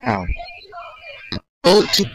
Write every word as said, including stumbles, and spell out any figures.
อ้าวโอ้ชิบ